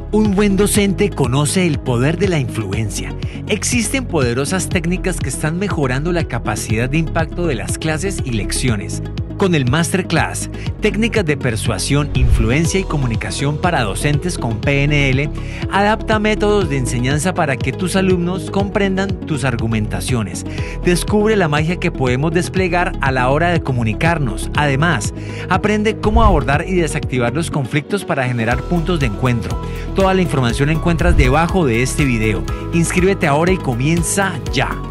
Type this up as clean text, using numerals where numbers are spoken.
Un buen docente conoce el poder de la influencia. Existen poderosas técnicas que están mejorando la capacidad de impacto de las clases y lecciones. Con el Masterclass, Técnicas de Persuasión, Influencia y Comunicación para Docentes con PNL, adapta métodos de enseñanza para que tus alumnos comprendan tus argumentaciones. Descubre la magia que podemos desplegar a la hora de comunicarnos. Además, aprende cómo abordar y desactivar los conflictos para generar puntos de encuentro. Toda la información la encuentras debajo de este video. Inscríbete ahora y comienza ya.